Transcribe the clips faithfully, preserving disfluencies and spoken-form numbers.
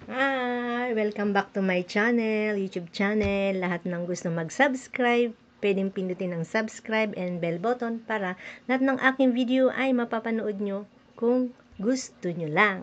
Hi! Welcome back to my channel, YouTube channel. Lahat ng gusto mag-subscribe, pwedeng pindutin ang subscribe and bell button para lahat ng aking video ay mapapanood nyo kung gusto nyo lang.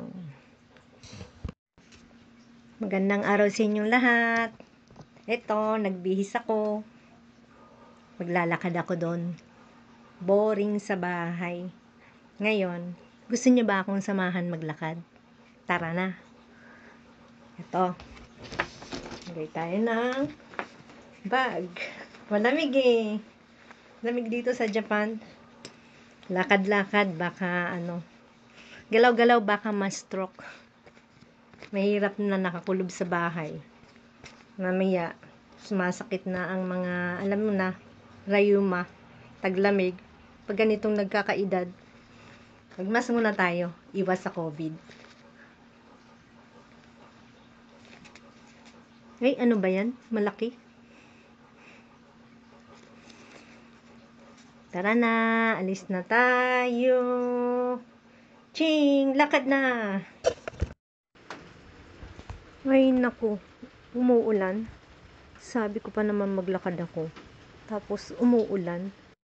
Magandang araw sa inyong lahat. Ito, nagbihis ako. Maglalakad ako doon. Boring sa bahay. Ngayon, gusto nyo ba akong samahan maglakad? Tara na. Ito. Lagay tayo ng bag. Malamig eh. Lamig dito sa Japan. Lakad-lakad, baka ano. Galaw-galaw, baka ma-stroke. Mahirap na nakakulob sa bahay. Mamaya, sumasakit na ang mga, alam mo na, rayuma, taglamig. Pag ganitong nagkakaedad, magmas muna tayo. Iwas sa COVID. Ay, ano ba yan? Malaki. Tara na, alis na tayo. Ching, lakad na. Ay, naku, umuulan. Sabi ko pa naman maglakad ako. Tapos, umuulan.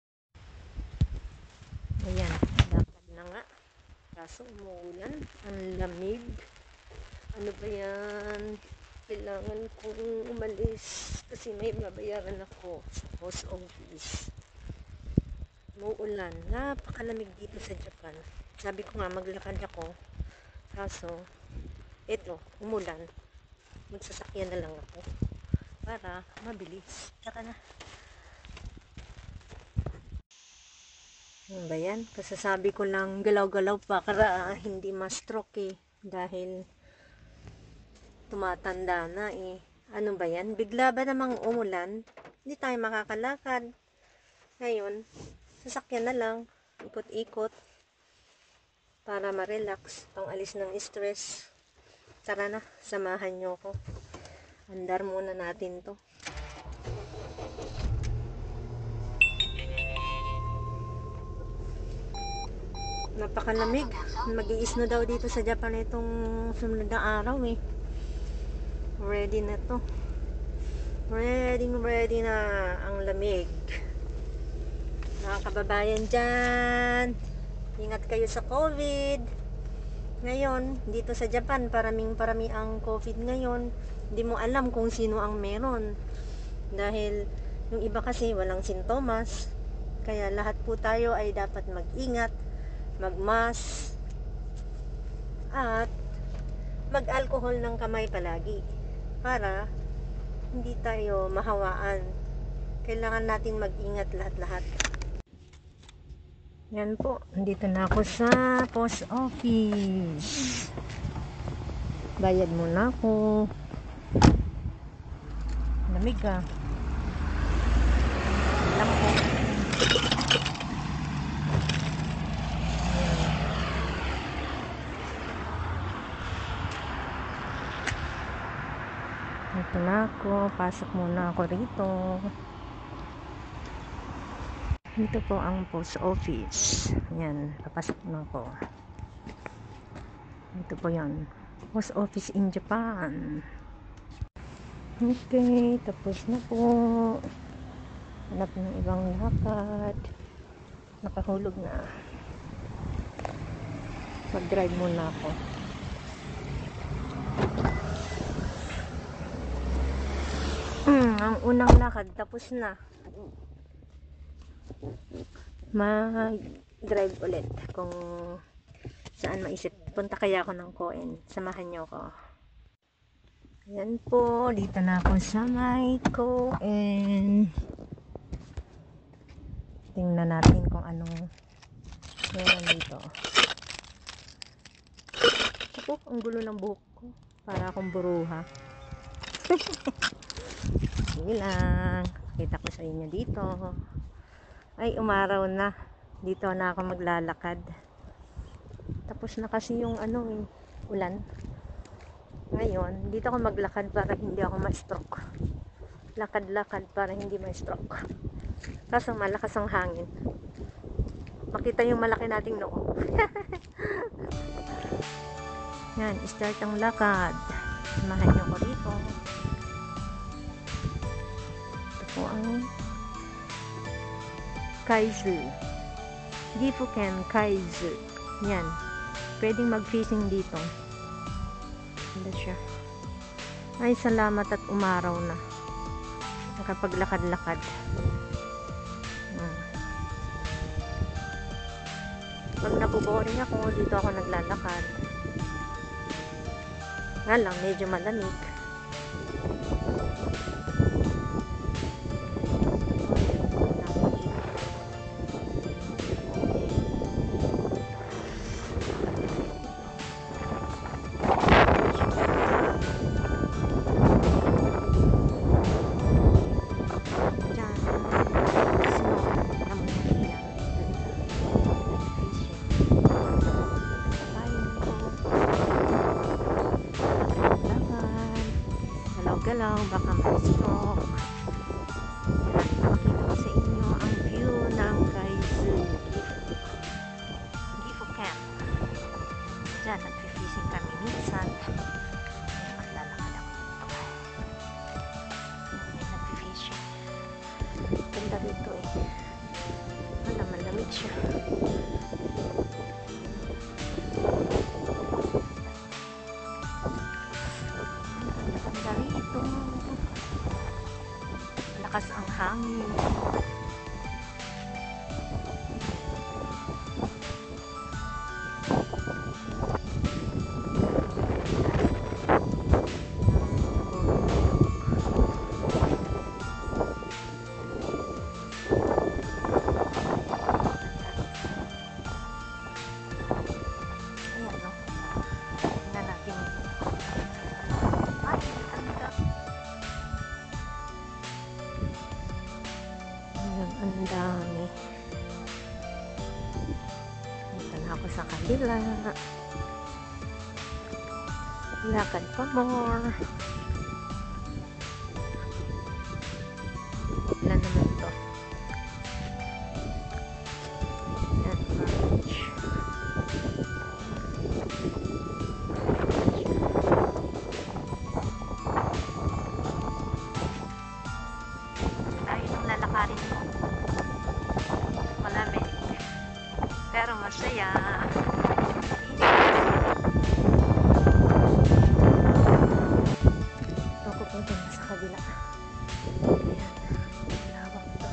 Ayan, lakad na nga. Kaso, umuulan. Ang lamig. Ano ba yan? Kailangan kong umalis kasi may babayaran ako sa post office. Umuulan. Napakalamig dito sa Japan. Sabi ko nga maglakad ako. Kaso, eto, umulan. Magsasakyan na lang ako para mabilis. Tara na. Ano ba yan? Kasasabi ko lang galaw-galaw pa para hindi ma-stroke eh. Dahil tumatanda na eh. Ano ba yan? Bigla ba namang umulan? Hindi tayo makakalakad. Ngayon, sasakyan na lang. Ikot-ikot. Para ma-relax. Pang-alis ng stress. Tara na, samahan nyo ko. Andar muna natin to. Napakalamig. Mag-iisno daw dito sa Japan itong sumunod na araw eh. Ready na to. Ready, ready na ang lamig. Mga kababayan dyan, ingat kayo sa COVID. Ngayon, dito sa Japan, paraming parami ang COVID ngayon. Hindi mo alam kung sino ang meron. Dahil yung iba kasi walang sintomas. Kaya lahat po tayo ay dapat mag-ingat, mag-mask, at mag-alcohol ng kamay palagi. Para hindi tayo mahawaan. Kailangan natin mag-ingat lahat-lahat. Yan po, dito na ako sa post office. Bayad muna ako. Lamig ah. Alam ko. Ito na ako. Pasok muna ako rito. Ito po ang post office. Yan. Papasok na ako. Ito po yan. Post office in Japan. Okay. Tapos na po. Hanap ng ibang lakad. Nakahulog na. Mag-drive muna ako. Hmm, ang unang lakad tapos na. Mag-drive ulit kung saan maisip. Punta kaya ako ng Koen. Samahan niyo ako. Ayan po, dito na ako sa may Koen. Tingnan natin kung anong meron dito. Ako, ang gulo ng buhok ko. Para akong buruha. Sige lang. Kita ko sa inyo dito. Ay, umaraw na. Dito na ako maglalakad. Tapos na kasi yung ano eh, ulan. Ngayon, dito ako maglakad para hindi ako ma-stroke. Lakad-lakad para hindi ma-stroke. Kaso malakas ang hangin. Makita yung malaki nating noo. Yan, start ang lakad. Samahan niyo ko dito. Ito po ang Kaizu. Gifuken Kaizu. Yan. Pwedeng mag-fishing dito. Ganda siya. Ay, salamat at umaraw na. Nakapaglakad-lakad. Hmm. Pag nabuboring ako, dito ako naglalakad. Nga lang, medyo malamig. Galaw, baka ma-stroke. Pakita ko sa inyo ang view ng Kaizu Gifuken. Diyan, nag-fishing kami minsan. Maglalakad ako dito. Nag-fishing. Ganda dito eh. Wala, malamig siya. Lakas ang hangin. Ayan, no? Tingnan natin. Ay, ang dami. Dito na ako sa kabila. Lakad pa more. Wala naman to. Yan, beach. Ay, yung lalakarin mo. Malamig. Pero masaya. Ito ko po dyan sa kabila. Ayan. Lawak to.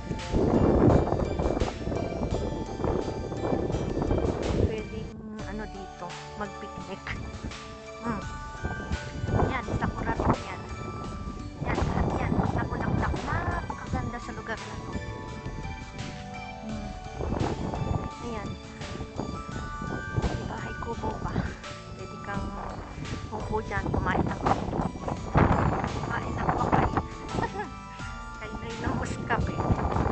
Pwedeng ano dito, mag-picnic. Hmm. Yan, sakura rin yan. Yan, lahat yan. Nabulaklak. Napakaganda sa lugar na to. Hmm. Ayan. Bahay kubo pa. Pwede kang upo dyan, kumain ng kubo. Kumain ng bakay. Kayo na yung muskap eh.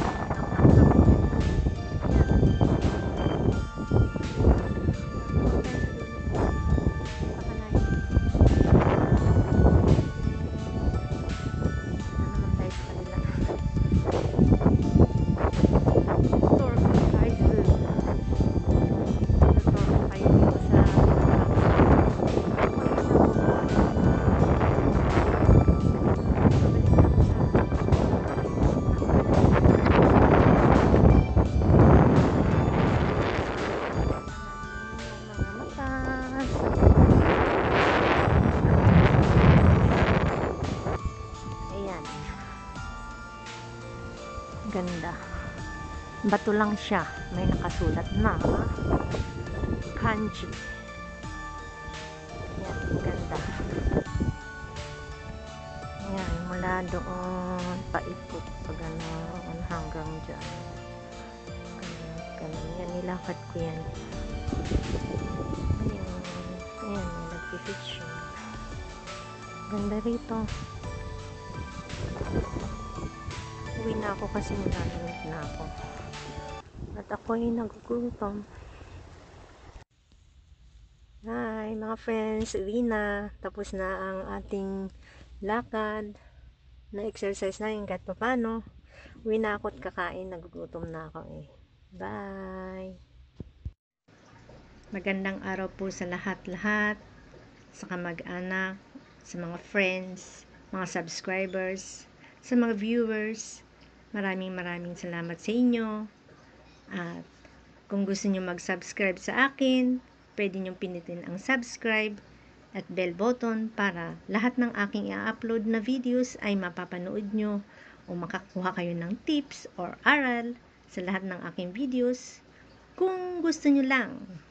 Ganda. Bato lang siya. May nakasulat na kanji. Yan, ganda. Yan, mula doon paikot pa gano'n hanggang dyan. Ganun, ganun. Yan, nilakad ko yan. Ayan, ayan, nag-fishing. Ganda rito. Uwi na ako kasi nilalamig na ako. At ako ay nagugutom. Hi mga friends, uwi na. Tapos na ang ating lakad. Na-exercise na yung kahit paano. Uwi na ako at kakain. Nagugutom na ako eh. Bye! Magandang araw po sa lahat-lahat. Sa kamag-anak. sa mga friends, mga subscribers, sa mga viewers. Maraming maraming salamat sa inyo. At kung gusto nyo mag-subscribe sa akin, pwede nyo pinutin ang subscribe at bell button para lahat ng aking i-upload na videos ay mapapanood nyo o makakuha kayo ng tips or aral sa lahat ng aking videos kung gusto nyo lang.